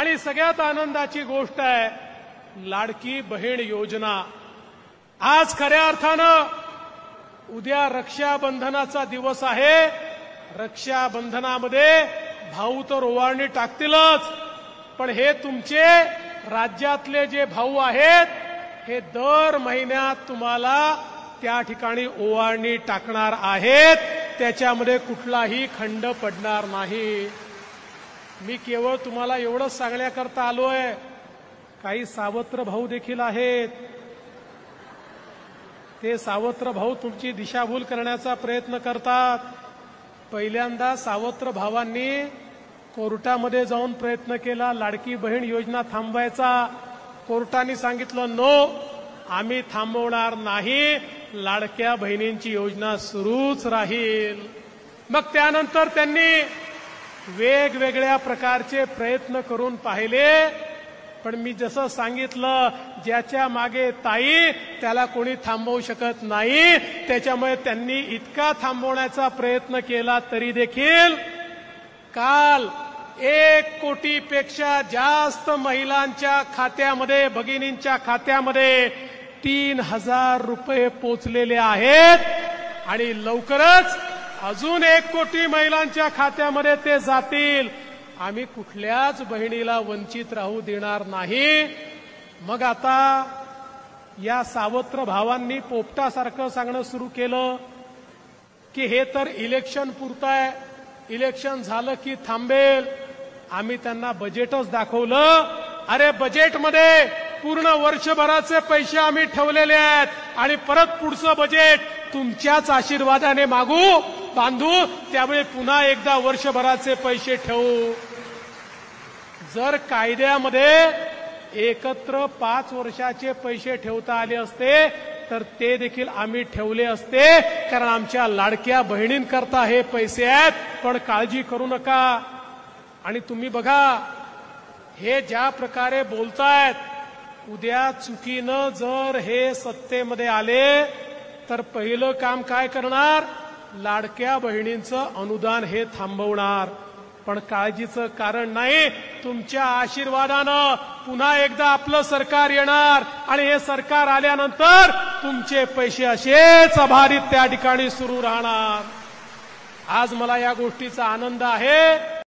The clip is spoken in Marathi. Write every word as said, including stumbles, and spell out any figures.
आणि सगळ्यात आनंदाची गोष्ट आहे लाडकी बहीण योजना। आज खऱ्या अर्थानं उद्या रक्षाबंधनाचा दिवस आहे। रक्षाबंधनामध्ये भाऊ तर ओवाळणी टाकतीलच, पण हे तुमचे राज्यातले जे भाऊ आहेत हे दर महिन्यात तुम्हाला त्या ठिकाणी ओवाळणी टाकणार आहेत। त्याच्यामध्ये कुठलाही खंड पडणार नाही। मी केवळ तुम्हाला एवढंच सांगण्याकरता आलोय, काही सावत्र भाऊ देखील आहेत। ते सावत्र भाऊ तुमची दिशाभूल करण्याचा प्रयत्न करतात। पहिल्यांदा सावत्र भावांनी कोर्टामध्ये जाऊन प्रयत्न केला लाडकी बहीण योजना थांबवायचा। कोर्टाने सांगितलं नो, आम्ही थांबवणार नाही, लाडक्या बहिणींची योजना सुरूच राहील। मग त्यानंतर त्यांनी वेगवेगळ्या प्रकारचे प्रयत्न करून पाहिले, पण मी जसं सांगितलं ज्याच्या मागे ताई त्याला कोणी थांबवू शकत नाही। त्याच्यामुळे त्यांनी इतका थांबवण्याचा प्रयत्न केला तरी देखील काल एक कोटीपेक्षा जास्त महिलांच्या खात्यामध्ये, भगिनींच्या खात्यामध्ये तीन हजार रुपये पोचलेले आहेत आणि लवकरच अजून एक कोटी महिलांच्या खात्यामध्ये ते जातील। आम्ही कुठल्याच बहिणीला वंचित राहू देणार नाही। मग आता या सावत्र भावांनी पोपटासारखं सांगणं सुरू केलं की हे तर इलेक्शन पुरतं आहे, इलेक्शन झालं की थांबेल। आम्ही त्यांना बजेटच दाखवलं। अरे बजेटमध्ये पूर्ण वर्षभराचे पैसे आम्ही ठेवलेले आहेत आणि परत पुढचं बजेट तुमच्याच आशीर्वादाने मागू बांधू, त्यामुळे पुन्हा एकदा वर्षभराचे पैसे ठेवू। जर कायद्यामध्ये एकत्र पाच वर्षाचे पैसे ठेवता आले असते तर ते देखील आम्ही ठेवले असते, कारण आमच्या लाडक्या बहिणींकरता हे पैसे आहेत। पण काळजी करू नका। आणि तुम्ही बघा हे ज्या प्रकारे बोलतायत, उद्या चुकीनं जर हे सत्तेमध्ये आले तर पहिलं काम काय करणार, लाडक्या बहिणींचं अनुदान हे थांबवणार। पण काळजीचं कारण नाही, तुमच्या आशीर्वादानं पुन्हा एकदा आपलं सरकार येणार आणि हे सरकार आल्यानंतर तुमचे पैसे असेच अबाधित त्या ठिकाणी सुरू राहणार। आज मला या गोष्टीचा आनंद आहे